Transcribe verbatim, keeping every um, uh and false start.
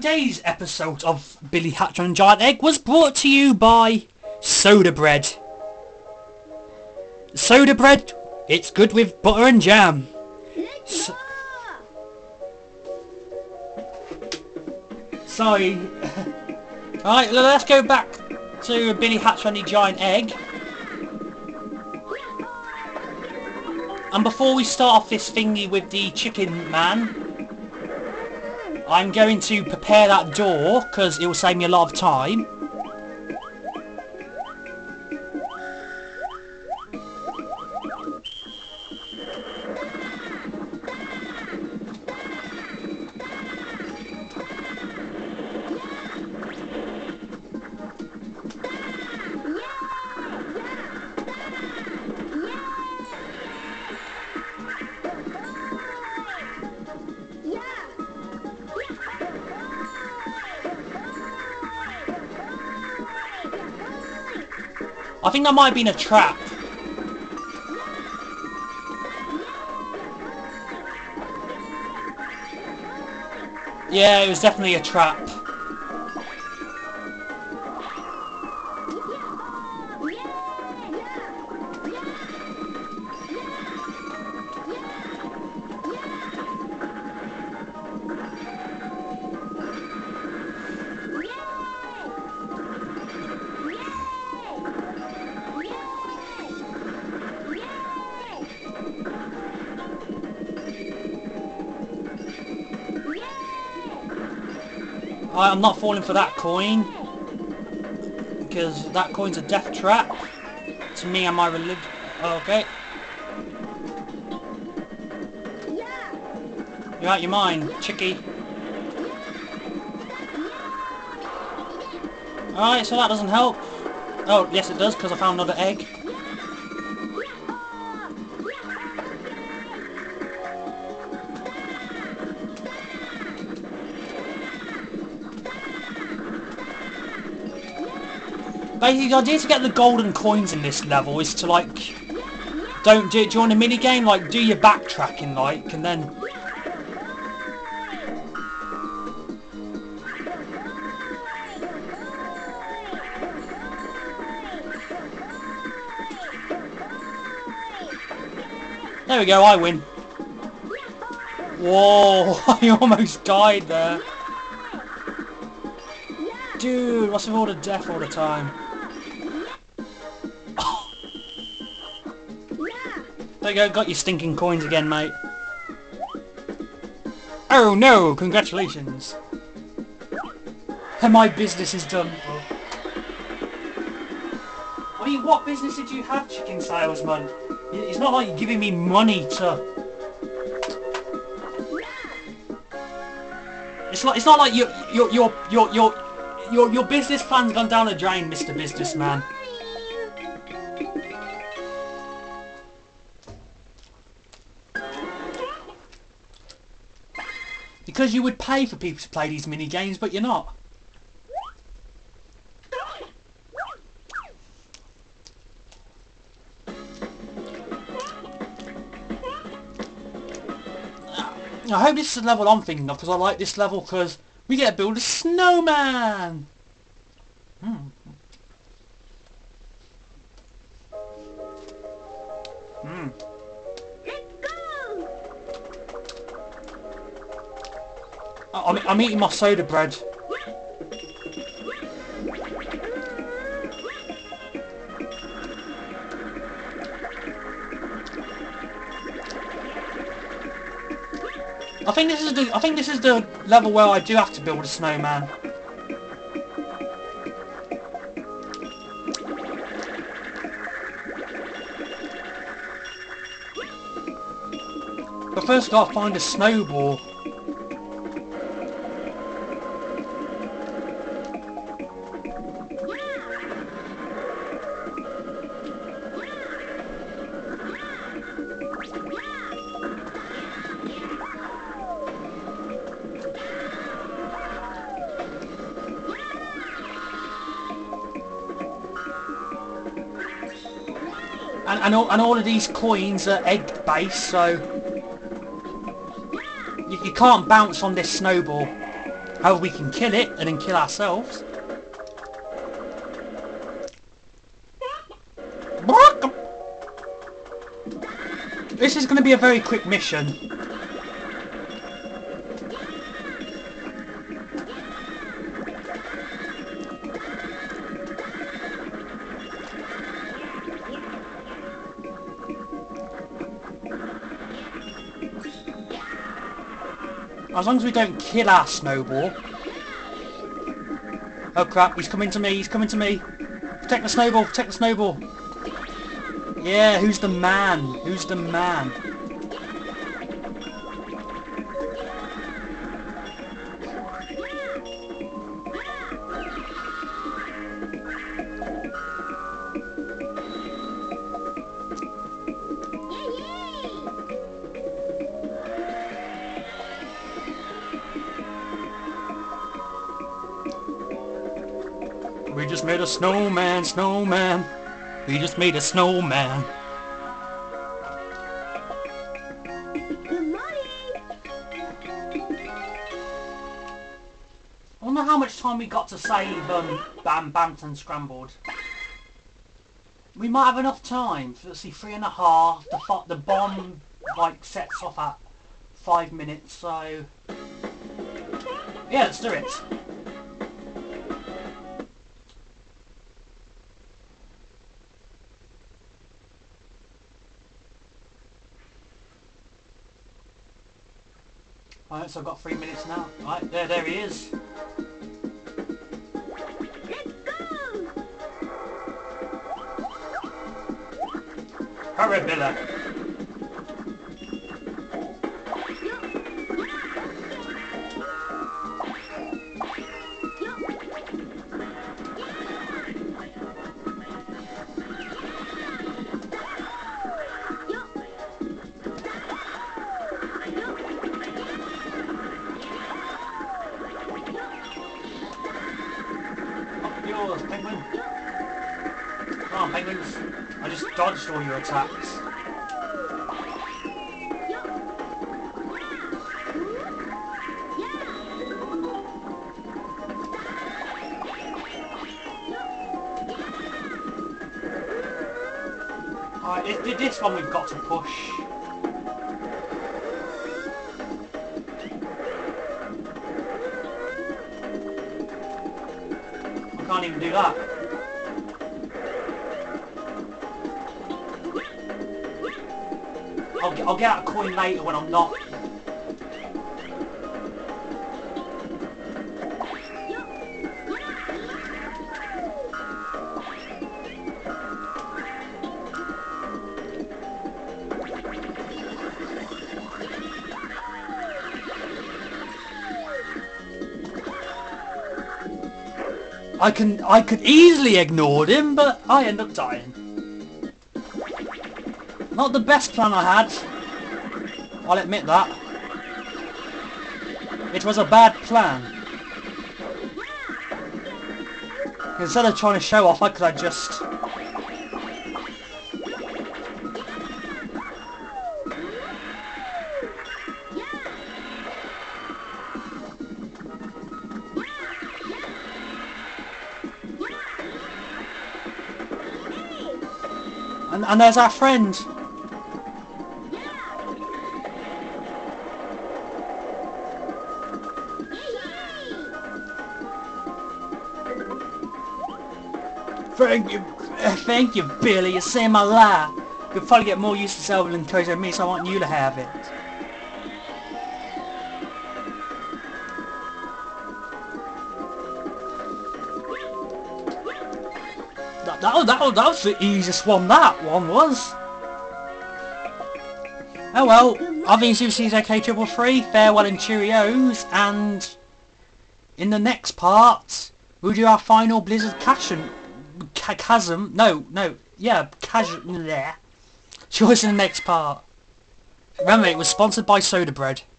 today's episode of Billy Hatcher and Giant Egg was brought to you by Soda Bread. Soda Bread, it's good with butter and jam. So Sorry. Alright, let's go back to Billy Hatcher and the Giant Egg. And before we start off this thingy with the chicken man, I'm going to prepare that door because it will save me a lot of time. I think that might have been a trap. Yeah, it was definitely a trap. I'm not falling for that coin because that coin's a death trap to me and my religion. Okay. You're out your mind, chickie. Alright, so that doesn't help. Oh, yes it does because I found another egg. Basically, the idea to get the golden coins in this level is to, like, don't do it during a mini game, like, do your backtracking, like, and then... There we go, I win. Whoa, I almost died there. Dude, what's with all the death all the time? There you go, got your stinking coins again, mate. Oh no, congratulations. And my business is done. I mean, what business did you have, chicken salesman? It's not like you're giving me money to... It's like it's not like your your your your your your your business plan's gone down the drain, Mister Businessman. Because you would pay for people to play these mini games, but you're not. I hope this is the level I'm thinking of, because I like this level because we get to build a snowman. Hmm. Hmm. I'm, I'm eating my soda bread. I think this is the I think this is the level where I do have to build a snowman. But first I've got to find a snowball. And, and, all, and all of these coins are egg based, so you, you can't bounce on this snowball. how we can kill it and then kill ourselves. This is going to be a very quick mission. As long as we don't kill our snowball. Oh crap, he's coming to me, he's coming to me. Protect the snowball, protect the snowball. Yeah, who's the man? Who's the man? We just made a snowman, snowman. We just made a snowman. Good morning. I wonder how much time we got to save um, Bam Banton Scrambled. We might have enough time. For, let's see, three and a half. The the bomb like sets off at five minutes. So yeah, let's do it. Alright, so I've got three minutes now. Right, there, there he is. Let's go. Hurry, Billa. Yours, penguin. Come on, penguins. I just dodged all your attacks. Alright, this, this one we've got to push. Can't even do that. I'll, I'll get out a coin later when I'm not. I can I could easily ignore him, but I end up dying. Not the best plan I had. I'll admit that. It was a bad plan. Instead of trying to show off, I could have just... And, and there's our friend. Thank you, uh, thank you, Billy. You saved my life. You'll probably get more use of Zelda than Toys than me, so I want you to have it. That, that, that, that was the easiest one, that one was. Oh well, I've been Super Seas A K Triple Three, farewell and cheerios, and in the next part, we'll do our final Blizzard Chasm. Chasm? No, no, yeah, Chasm there. Choice in the next part. Remember, it was sponsored by Soda Bread.